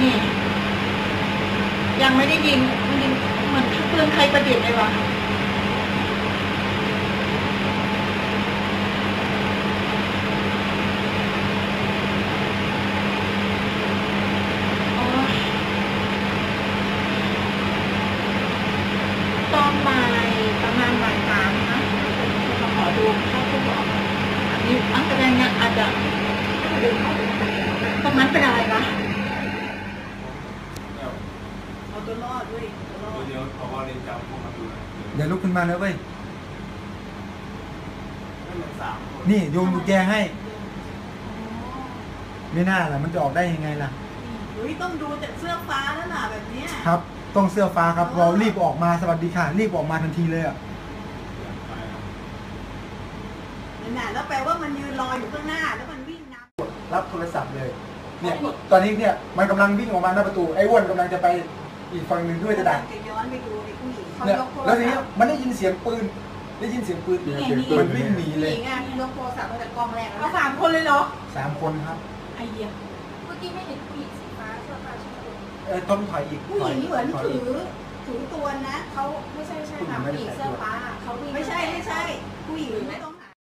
นี่ยังไม่ได้ยิงมันยิงเหมือนปืนใครประดิษฐ์เลยวะตอนบ่ายประมาณบ่ายสามนะมาขอดูถ้าคุณบอกอันนี้แสดงเนี่ยอาจจะดึงเขาตรงนั้นเป็นอะไรวะเอาตัวรอดด้วยเดี๋ยวพอเรียนจำพวกมาดูเดี๋ยวลุกขึ้นมาแล้วเว้ยนี่โยนกุญแจให้ไม่น่าล่ะมันจะออกได้ยังไงล่ะต้องดูแต่เสื้อฟ้าแล้วล่ะแบบนี้ครับต้องเสื้อฟ้าครับเรารีบออกมาสวัสดีค่ะรีบออกมาทันทีเลยอ่ะนั่นแล้วแปลว่ามันยืนรออยู่ข้างหน้าแล้วมันวิ่งนำรับโทรศัพท์เลยเนี่ยตอนนี้เนี่ยมันกำลังวิ่งออกมาหน้าประตูไอ้อ้วนกำลังจะไปอีกฝั่งหนึ่งด้วยจะดักย้อนไปดูไอ้ผู้หญิงเนี่ยแล้วทีนี้มันได้ยินเสียงปืนมันวิ่งหนีเลยที่ยกโทรศัพท์มาจากกล้องแรกเอา3 คนเลยเหรอ 3 คนครับไอ้เหี้ยเมื่อกี้ไม่เห็นผู้หญิงสีฟ้าเสื้อฟ้าใช่ไหมต้องถอยอีกผู้หญิงเหมือนถือตัวนะเขาไม่ใช่ค่ะผู้หญิงเสื้อฟ้าเขาไม่ใช่ผู้หญิงไม่ต้อง